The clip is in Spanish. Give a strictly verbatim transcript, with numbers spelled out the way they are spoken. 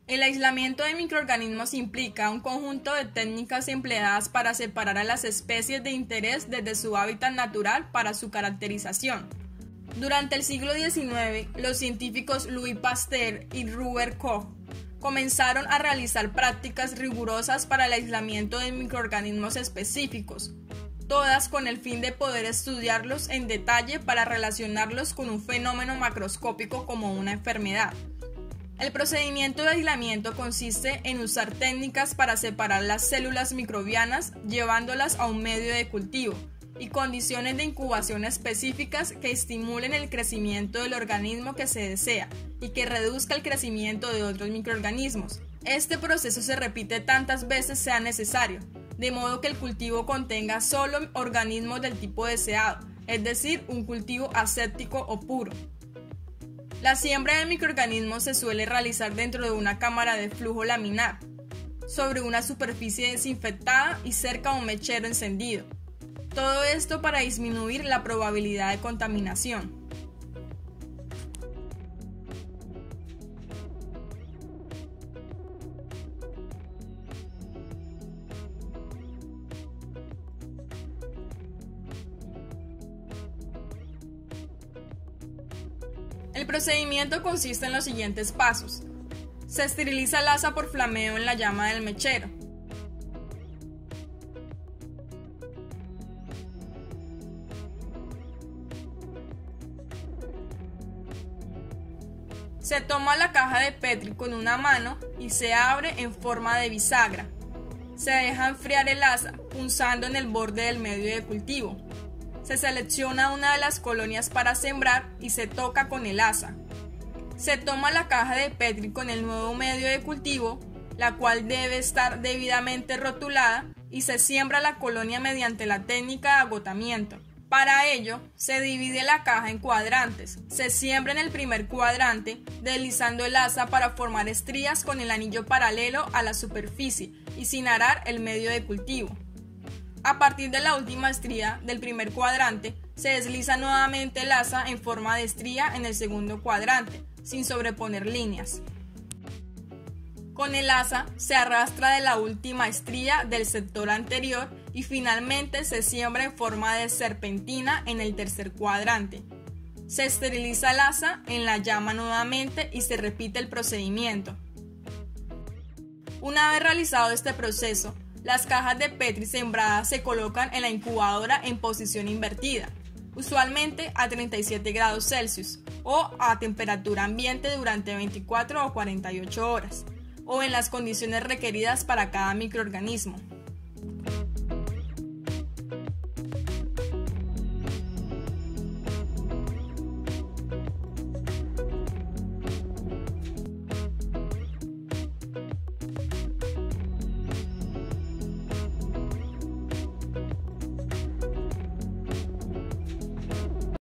El aislamiento de microorganismos implica un conjunto de técnicas empleadas para separar a las especies de interés desde su hábitat natural para su caracterización. Durante el siglo diecinueve, los científicos Louis Pasteur y Robert Koch comenzaron a realizar prácticas rigurosas para el aislamiento de microorganismos específicos, todas con el fin de poder estudiarlos en detalle para relacionarlos con un fenómeno macroscópico como una enfermedad. El procedimiento de aislamiento consiste en usar técnicas para separar las células microbianas llevándolas a un medio de cultivo y condiciones de incubación específicas que estimulen el crecimiento del organismo que se desea y que reduzca el crecimiento de otros microorganismos. Este proceso se repite tantas veces sea necesario, de modo que el cultivo contenga solo organismos del tipo deseado, es decir, un cultivo aséptico o puro. La siembra de microorganismos se suele realizar dentro de una cámara de flujo laminar, sobre una superficie desinfectada y cerca a un mechero encendido. Todo esto para disminuir la probabilidad de contaminación. El procedimiento consiste en los siguientes pasos. Se esteriliza el asa por flameo en la llama del mechero. Se toma la caja de Petri con una mano y se abre en forma de bisagra. Se deja enfriar el asa punzando en el borde del medio de cultivo. Se selecciona una de las colonias para sembrar y se toca con el asa. Se toma la caja de Petri con el nuevo medio de cultivo, la cual debe estar debidamente rotulada, y se siembra la colonia mediante la técnica de agotamiento. Para ello, se divide la caja en cuadrantes. Se siembra en el primer cuadrante, deslizando el asa para formar estrías con el anillo paralelo a la superficie y sin arar el medio de cultivo. A partir de la última estría del primer cuadrante, se desliza nuevamente el asa en forma de estría en el segundo cuadrante, sin sobreponer líneas. Con el asa se arrastra de la última estría del sector anterior y finalmente se siembra en forma de serpentina en el tercer cuadrante. Se esteriliza el asa en la llama nuevamente y se repite el procedimiento. Una vez realizado este proceso, las cajas de Petri sembradas se colocan en la incubadora en posición invertida, usualmente a treinta y siete grados Celsius o a temperatura ambiente durante veinticuatro o cuarenta y ocho horas, o en las condiciones requeridas para cada microorganismo.